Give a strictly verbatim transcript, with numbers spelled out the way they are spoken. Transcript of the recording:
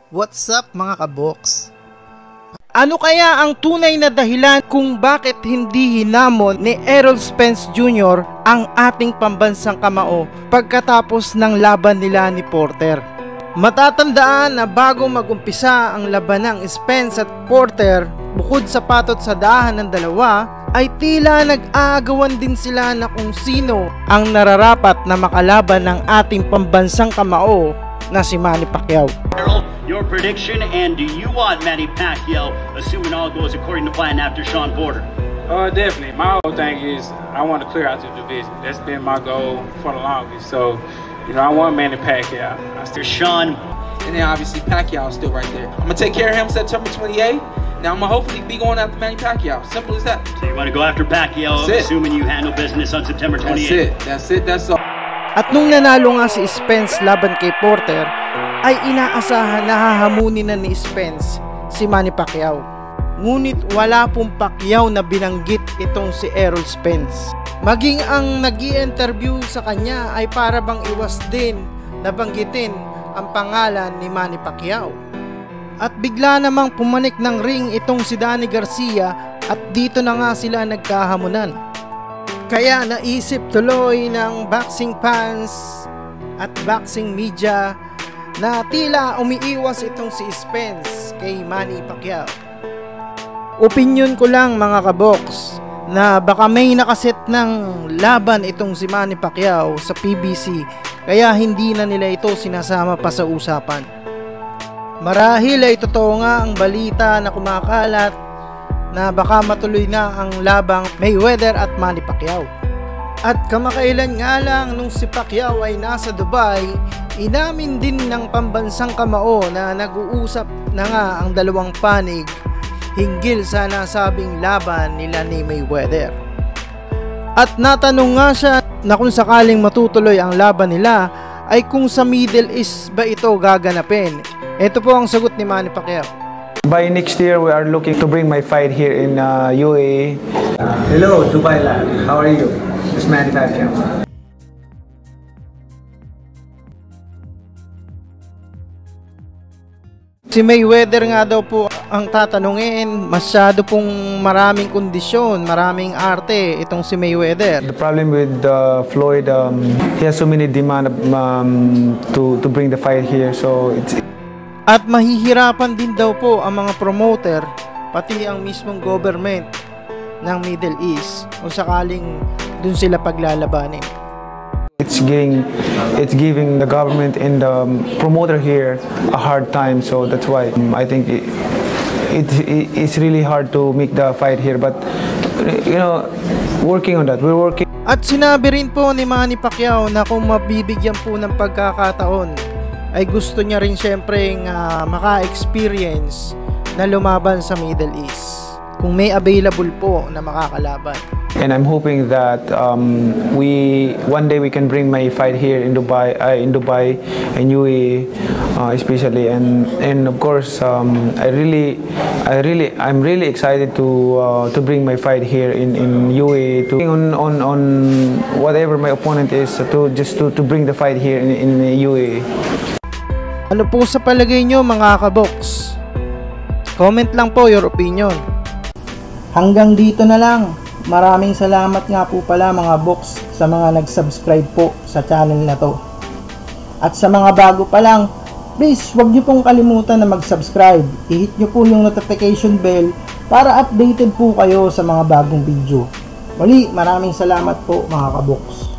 What's up mga kaboks? Ano kaya ang tunay na dahilan kung bakit hindi hinamon ni Errol Spence Junior ang ating pambansang kamao pagkatapos ng laban nila ni Porter? Matatandaan na bago magumpisa ang laban ng Spence at Porter, bukod sa patot sa dahan ng dalawa, ay tila nag-aagawan din sila na kung sino ang nararapat na makalaban ng ating pambansang kamao na si Manny Pacquiao. Your prediction, and do you want Manny Pacquiao, assuming all goes according to plan, after Sean Porter? Uh, definitely. My whole thing is I want to clear out the division. That's been my goal for the longest. So, you know, I want Manny Pacquiao. After Sean. And then obviously Pacquiao is still right there. I'm going to take care of him September twenty-eighth. Now I'm going to hopefully be going after Manny Pacquiao. Simple as that. So you want to go after Pacquiao, assuming you handle business on September twenty-eighth? That's it. That's it. That's all. At nung nanalo nga si Spence laban kay Porter, ay inaasahan na hahamunin na ni Spence si Manny Pacquiao. Ngunit wala pong Pacquiao na binanggit itong si Errol Spence. Maging ang nag-i-interview sa kanya ay para bang iwas din na banggitin ang pangalan ni Manny Pacquiao. At bigla namang pumanik ng ring itong si Danny Garcia at dito na nga sila nagkahamunan. Kaya naisip tuloy ng boxing fans at boxing media na tila umiiwas itong si Spence kay Manny Pacquiao. Opinyon ko lang mga kaboks na baka may nakaset ng laban itong si Manny Pacquiao sa P B C kaya hindi na nila ito sinasama pa sa usapan. Marahil ay totoo nga ang balita na kumakalat na baka matuloy na ang labang Mayweather at Manny Pacquiao. At kamakailan nga lang nung si Pacquiao ay nasa Dubai, inamin din ng pambansang kamao na nag-uusap na nga ang dalawang panig hinggil sa nasabing laban nila ni Mayweather. At natanong nga siya na kung sakaling matutuloy ang laban nila ay kung sa Middle East ba ito gaganapin. Ito po ang sagot ni Manny Pacquiao. By next year, we are looking to bring my fight here in uh, U A E. Uh, hello, Dubai Lab. How are you? It's Manny Pacquiao. Si Mayweather nga daw po ang tatanungin, masyado pong maraming kondisyon, maraming arte itong si Mayweather. The problem with uh, Floyd, um, he has so many demand um, to, to bring the fight here, so it's... At mahihirapan din daw po ang mga promoter, pati ang mismong government ng Middle East kung sakaling dun sila paglalabanin. It's giving, it's giving the government and the promoter here a hard time, so that's why um, I think it, it, it's really hard to make the fight here, but you know, working on that, we're working. At sinabi rin po ni Manny Pacquiao na kung mabibigyan po ng pagkakataon ay gusto niya rin syempre uh, maka-experience na lumaban sa Middle East kung may available po na makakalaban. And I'm hoping that um, we one day we can bring my fight here in Dubai, uh, in Dubai and U A E, uh, especially, and and of course um, I really, I really, I'm really excited to uh, to bring my fight here in in U A E, to on on on whatever my opponent is, to just to to bring the fight here in in U A E. Ano po sa palagay nyo mga kaboks? Comment lang po your opinion. Hanggang dito na lang. Maraming salamat nga po pala mga boks sa mga nag-subscribe po sa channel na to. At sa mga bago pa lang, please huwag nyo pong kalimutan na mag-subscribe. I-hit nyo po yung notification bell para updated po kayo sa mga bagong video. Muli, maraming salamat po mga kaboks.